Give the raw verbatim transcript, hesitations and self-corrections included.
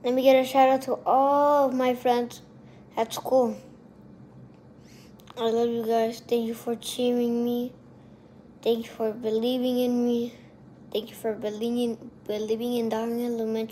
Let me get a shout out to all of my friends at school. I love you guys. Thank you for cheering me. Thank you for believing in me. Thank you for believing, believing in Darwin Elementary.